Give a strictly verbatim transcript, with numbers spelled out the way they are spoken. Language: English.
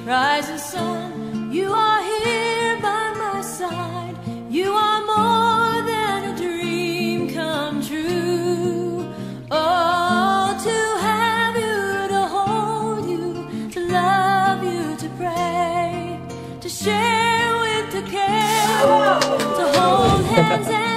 rising sun, you are here by my side. You are more than a dream come true. Oh, to have you, to hold you, to love you, to pray, to share with, to care, to hold hands and